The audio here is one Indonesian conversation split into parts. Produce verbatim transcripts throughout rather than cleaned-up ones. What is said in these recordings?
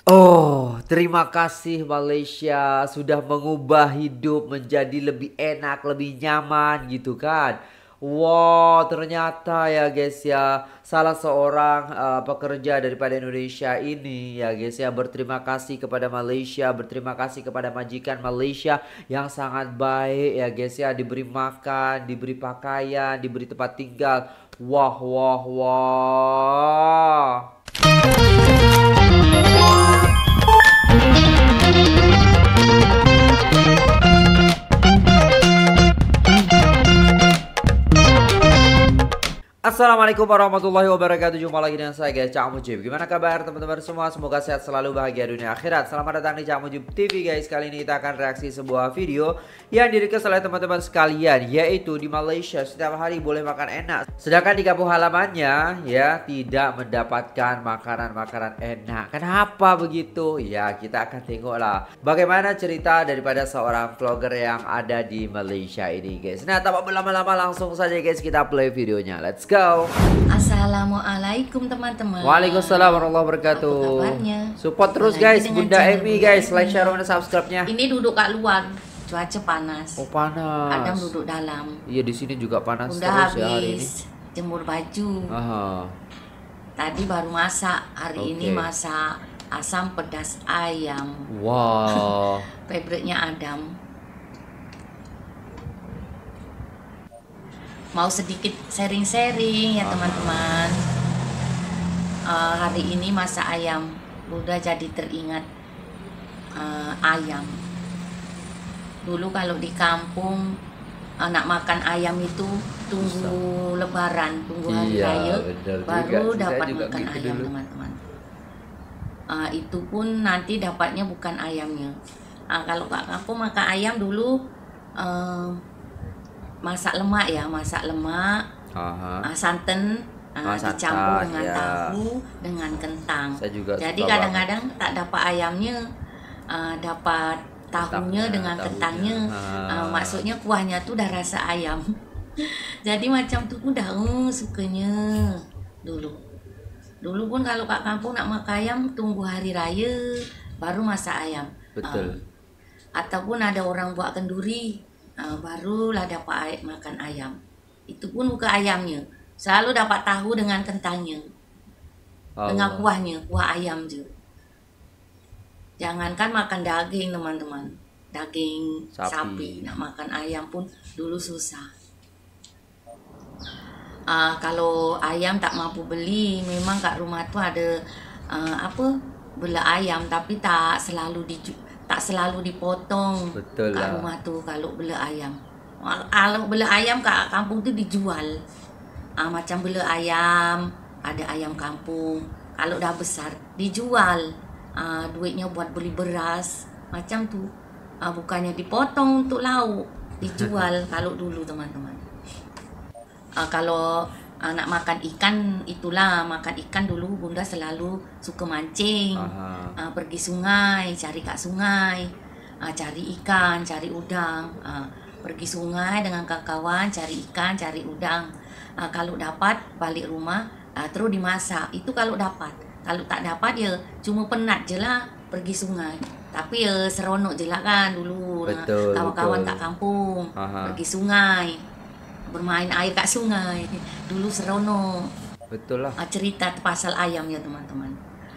Oh, terima kasih Malaysia sudah mengubah hidup menjadi lebih enak, lebih nyaman gitu kan. Wow, ternyata ya guys ya, salah seorang uh, pekerja daripada Indonesia ini ya guys ya berterima kasih kepada Malaysia, berterima kasih kepada majikan Malaysia yang sangat baik ya guys ya, diberi makan, diberi pakaian, diberi tempat tinggal. Wah, wah, wah. Assalamualaikum warahmatullahi wabarakatuh. Jumpa lagi dengan saya guys, Cak Mujib. Gimana kabar teman-teman semua? Semoga sehat selalu, bahagia dunia akhirat. Selamat datang di Cak Mujib T V guys. Kali ini kita akan reaksi sebuah video yang di-request oleh teman-teman sekalian, yaitu di Malaysia setiap hari boleh makan enak, sedangkan di kampung halamannya ya tidak mendapatkan makanan-makanan enak. Kenapa begitu? Ya kita akan tengoklah bagaimana cerita daripada seorang vlogger yang ada di Malaysia ini guys. Nah, tanpa berlama-lama langsung saja guys kita play videonya. Let's go. Assalamualaikum teman-teman. Waalaikumsalam warahmatullahi wabarakatuh. Apa kabarnya? Support terus Lagi guys dengan Bunda channel Emi Bunda guys, Emi. like, share, dan subscribe-nya. Ini duduk kat luar, cuaca panas. Oh panas. Adam duduk dalam. Iya di sini juga panas Bunda terus habis ya hari ini. jemur baju. Aha. Tadi baru masak. Hari Oke. ini masak asam pedas ayam. Wow. Favorite-nya Adam. Mau sedikit sharing-sharing ya teman-teman. Uh, hari ini masak ayam. Bunda jadi teringat uh, ayam. Dulu kalau di kampung anak makan ayam itu tunggu lebaran, tunggu hari Iya, raya benar baru juga. Saya dapat juga makan gitu ayam dulu. teman-teman. Uh, itu pun nanti dapatnya bukan ayamnya. Uh, kalau kat kampung makan ayam dulu uh, masak lemak ya, masak lemak, Aha. uh, santan uh, Oh, dicampur santan, dengan ya. tahu dengan kentang. Saya juga Jadi suka kadang-kadang tak dapat ayamnya, uh, dapat tahunya Kentangnya, dengan tahunya. kentangnya. Ah. Uh, maksudnya kuahnya tuh udah rasa ayam. Jadi macam tuh pun dah uh, sukanya dulu. Dulu pun kalau kat kampung nak makan ayam tunggu hari raya baru masak ayam. Betul. Uh, ataupun ada orang buat kenduri, uh, barulah dapat ay- makan ayam. Itu pun bukan ayamnya, selalu dapat tahu dengan kentangnya, dengan Allah. kuahnya, kuah ayam je. Jangankan makan daging teman-teman, daging Sapi. sapi, nak makan ayam pun dulu susah. Uh, kalau ayam tak mampu beli, memang kat rumah tu ada uh, apa bela ayam, tapi tak selalu di tak selalu dipotong. Betul kat lah. rumah tu kalau bela ayam. Kalau bela ayam kat kampung tu dijual. Uh, macam bela ayam, ada ayam kampung. Kalau dah besar dijual. Uh, duitnya buat beli beras macam tu. Uh, bukannya dipotong untuk lauk, dijual kalau dulu teman-teman. Uh, kalau uh, nak makan ikan, itulah makan ikan dulu Bunda selalu suka mancing. Aha. Uh, pergi sungai, cari kat sungai, uh, cari ikan, cari udang. Uh, pergi sungai dengan kawan-kawan, cari ikan, cari udang. Uh, kalau dapat balik rumah, uh, terus dimasak. Itu kalau dapat. Kalau tak dapat ya cuma penat je lah pergi sungai. Tapi ya seronok je lah kan dulu. Betul, Kawan-kawan betul. kat kampung, Aha. pergi sungai, bermain air kat sungai. Dulu seronok. Betul lah. Uh, cerita pasal ayam ya teman-teman.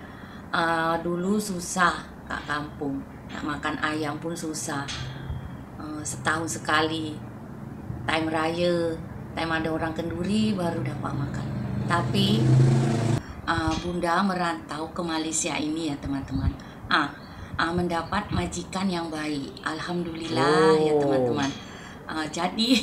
Uh, dulu susah kat kampung, nak makan ayam pun susah. Uh, setahun sekali, time raya, time ada orang kenduri baru dapat makan. Tapi uh, Bunda merantau ke Malaysia ini ya teman-teman. Ah, uh, mendapat majikan yang baik. Alhamdulillah ya Oh. teman-teman. Uh, jadi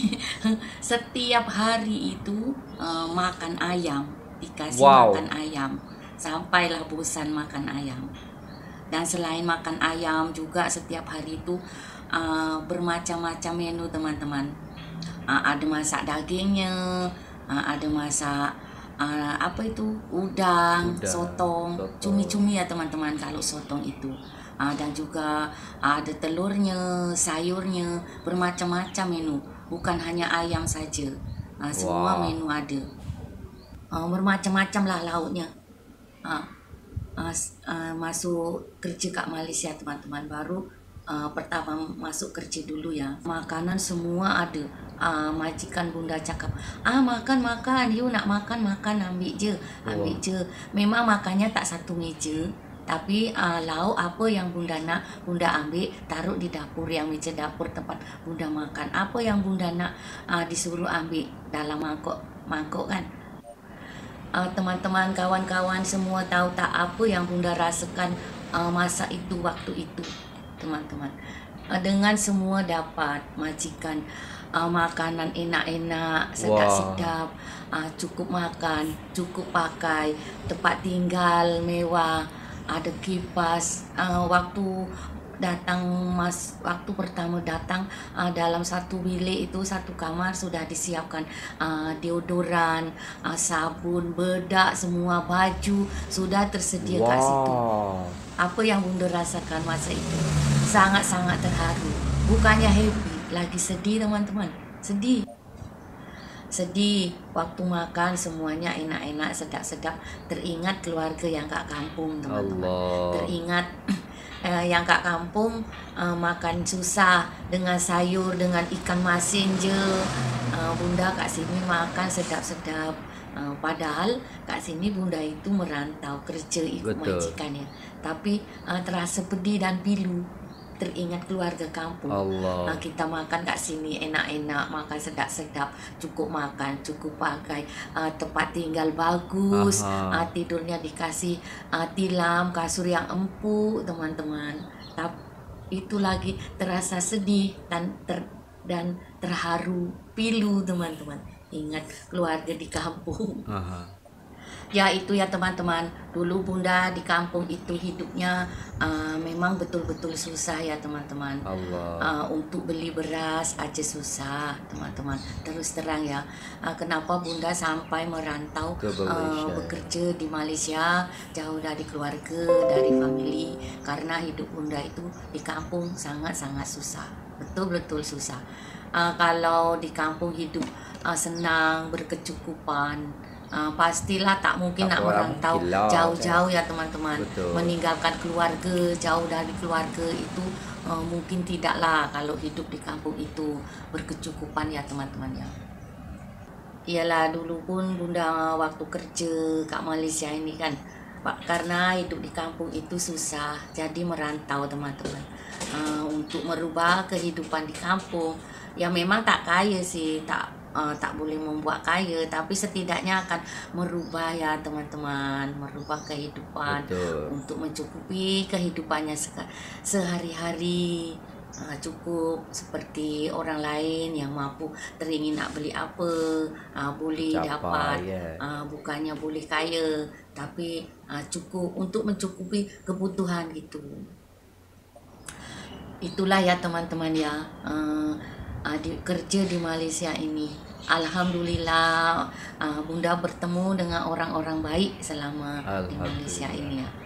setiap hari itu uh, makan ayam, dikasih Wow. makan ayam, sampailah bosan makan ayam. Dan selain makan ayam juga setiap hari itu uh, bermacam-macam menu teman-teman. Uh, ada masak dagingnya, uh, ada masak uh, apa itu udang, Udang, sotong, sotong. cumi-cumi ya teman-teman kalau sotong itu. Uh, dan juga uh, ada telurnya, sayurnya, bermacam-macam menu. Bukan hanya ayam saja, uh, semua Wow. menu ada. Uh, bermacam-macam lah lauknya. Uh, uh, uh, masuk kerja kat Malaysia teman-teman, baru uh, pertama masuk kerja dulu ya. Makanan semua ada. Uh, majikan bunda cakap, ah makan makan, you nak makan makan, ambil je, ambil Wow. je. Memang makannya tak satu meja, tapi uh, lauk apa yang bunda nak, bunda ambil taruh di dapur, yang meja dapur tempat bunda makan. Apa yang bunda nak uh, disuruh ambil dalam mangkuk mangkuk kan. Uh, teman-teman, kawan-kawan semua tahu tak apa yang bunda rasakan uh, masa itu, waktu itu teman-teman. Uh, dengan semua dapat majikan uh, makanan enak-enak, sedap-sedap, uh, cukup makan, cukup pakai, tempat tinggal mewah, ada kipas. Uh, waktu datang mas waktu pertama datang, uh, dalam satu bilik itu, satu kamar sudah disiapkan uh, deodoran, uh, sabun, bedak, semua baju sudah tersedia kat situ. Wow. Apa yang bunda rasakan masa itu? Sangat-sangat terharu. Bukannya happy, lagi sedih teman-teman. Sedih. Sedih waktu makan semuanya enak-enak, sedap-sedap. Teringat keluarga yang kat kampung teman-teman. Allah. Teringat eh, yang kat kampung eh, makan susah dengan sayur, dengan ikan masin je. Eh, bunda kat sini makan sedap-sedap. Uh, padahal kat sini bunda itu merantau kerja ikut Betul. majikannya, tapi uh, terasa pedih dan pilu, teringat keluarga kampung. Allah. Uh, kita makan kat sini enak-enak, makan sedap-sedap, cukup makan, cukup pakai, uh, tempat tinggal bagus, uh, tidurnya dikasih uh, tilam, kasur yang empuk teman-teman. Tapi itu lagi terasa sedih dan ter dan terharu, pilu teman-teman. Ingat keluarga di kampung. Aha. Ya itu ya teman-teman, dulu bunda di kampung itu hidupnya uh, memang betul-betul susah ya teman-teman. Allah. Uh, untuk beli beras aja susah teman-teman. Terus terang ya, uh, kenapa bunda sampai merantau Ke uh, Malaysia. bekerja di Malaysia, jauh dari keluarga, dari family, karena hidup bunda itu di kampung sangat-sangat susah, betul-betul susah. Uh, kalau di kampung hidup uh, senang, berkecukupan, uh, pastilah tak mungkin Tak nak orang merantau gila, jauh-jauh ya teman-teman. Betul. Meninggalkan keluarga, jauh dari keluarga itu uh, mungkin tidaklah kalau hidup di kampung itu berkecukupan ya teman-teman ya. Iyalah dulu pun bunda waktu kerja kat Malaysia ini kan, Pak, karena hidup di kampung itu susah, jadi merantau teman-teman. Uh, untuk merubah kehidupan di kampung, ya memang tak kaya sih, tak uh, tak boleh membuat kaya, tapi setidaknya akan merubah ya teman-teman, merubah kehidupan. Betul. Untuk mencukupi kehidupannya se- sehari-hari. Uh, cukup seperti orang lain yang mampu, teringin nak beli apa, uh, boleh Capai, dapat, ya. uh, bukannya boleh kaya, tapi uh, cukup untuk mencukupi kebutuhan gitu. Itulah ya teman-teman ya, uh, uh, di, kerja di Malaysia ini. Alhamdulillah uh, bunda bertemu dengan orang-orang baik selama di Malaysia ini ya.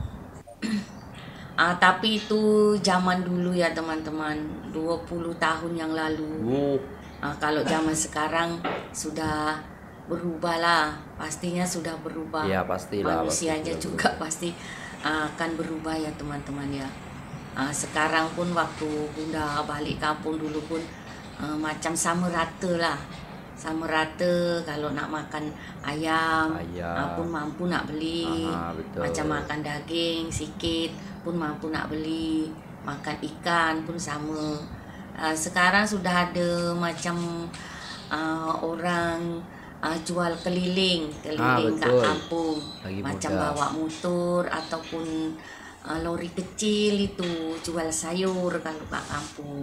Uh, tapi itu zaman dulu ya teman-teman, dua puluh tahun yang lalu. Wow. Uh, kalau zaman sekarang sudah berubah lah, pastinya sudah berubah. Ya pastilah. Manusianya pasti juga pasti uh, akan berubah ya teman-teman ya. Uh, sekarang pun waktu bunda balik kampung dulu pun uh, macam sama rata lah. Sama rata, kalau nak makan ayam, Ayam. uh, pun mampu nak beli. Aha, betul. Macam makan daging sikit pun mampu nak beli. Makan ikan pun sama. Uh, sekarang sudah ada macam uh, orang uh, jual keliling, keliling Ah, kat betul. kampung. Lagi Macam mudah. bawa motor ataupun uh, lori kecil itu jual sayur kalau kat kampung.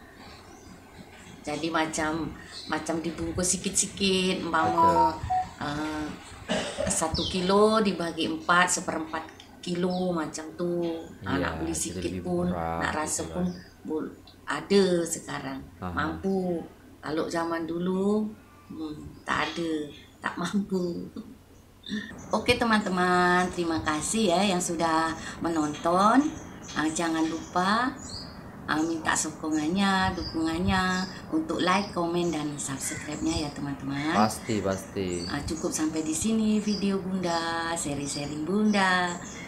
Jadi macam macam dibungkus sikit-sikit, umpama uh, satu kilo dibagi empat, seperempat kilo macam tu. Ah, Iya, nak beli itu sikit lebih pun, murah, nak rasa gitu pun lah. bul- ada sekarang. Aha. Mampu. Kalau zaman dulu hmm, tak ada, tak mampu. Oke teman-teman, terima kasih ya yang sudah menonton. Ah, jangan lupa ah, minta sokongannya, dukungannya untuk like, komen, dan subscribe-nya ya teman-teman. Pasti pasti. Ah, cukup sampai di sini video bunda, seri-seri bunda.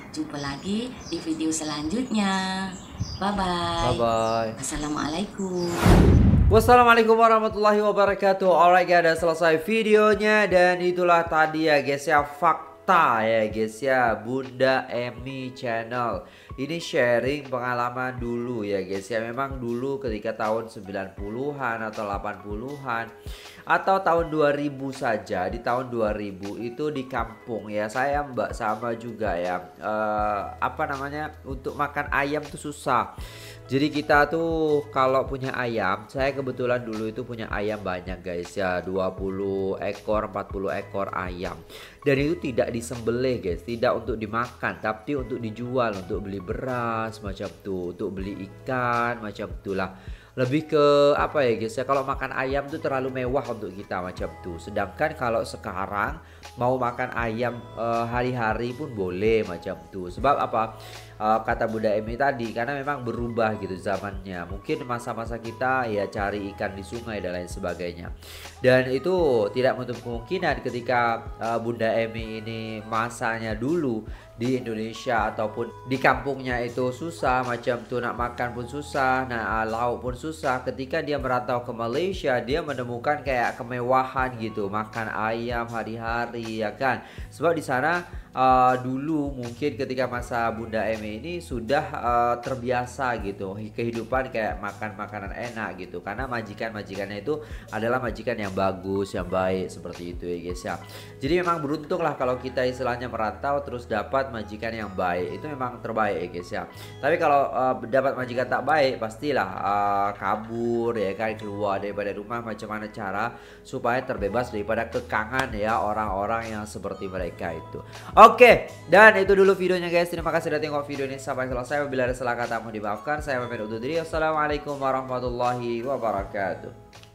Jumpa lagi di video selanjutnya. Bye-bye. Bye-bye. Assalamualaikum. Wassalamualaikum warahmatullahi wabarakatuh. Alright guys, udah selesai videonya. Dan itulah tadi ya guys ya, fakta ya guys ya, Bunda Emi Channel. Ini sharing pengalaman dulu ya guys ya. Memang dulu ketika tahun sembilan puluhan atau delapan puluhan atau tahun dua ribu saja, di tahun dua ribu itu di kampung ya, saya mbak sama juga ya, uh, apa namanya, untuk makan ayam tuh susah. Jadi kita tuh kalau punya ayam, saya kebetulan dulu itu punya ayam banyak guys ya, dua puluh ekor, empat puluh ekor ayam. Dan itu tidak disembelih guys, tidak untuk dimakan, tapi untuk dijual, untuk beli beras macam tuh, untuk beli ikan macam itulah. Lebih ke apa ya guys ya, kalau makan ayam tuh terlalu mewah untuk kita macam tuh. Sedangkan kalau sekarang mau makan ayam eh, hari-hari pun boleh macam tuh. Sebab apa? Uh, kata Bunda Emi tadi, karena memang berubah gitu zamannya. Mungkin masa-masa kita ya cari ikan di sungai dan lain sebagainya. Dan itu tidak menutup kemungkinan ketika uh, Bunda Emi ini masanya dulu di Indonesia ataupun di kampungnya itu susah macam tuh, nak makan pun susah, nah lauk pun susah. Ketika dia merantau ke Malaysia, dia menemukan kayak kemewahan gitu, makan ayam hari-hari ya kan. Sebab di sana Uh, dulu mungkin ketika masa Bunda Emi ini sudah uh, terbiasa gitu kehidupan kayak makan makanan enak gitu, karena majikan-majikannya itu adalah majikan yang bagus, yang baik seperti itu ya guys ya. Jadi memang beruntung lah kalau kita istilahnya merantau terus dapat majikan yang baik, itu memang terbaik ya guys ya. Tapi kalau uh, dapat majikan tak baik, pastilah uh, kabur ya kan, keluar daripada rumah. Macam mana cara supaya terbebas daripada kekangan ya orang-orang yang seperti mereka itu. Oke, dan itu dulu videonya guys. Terima kasih sudah tengok video ini sampai selesai. Bila ada salah kata mohon dimaafkan. Saya pamit undur diri. Wassalamualaikum warahmatullahi wabarakatuh.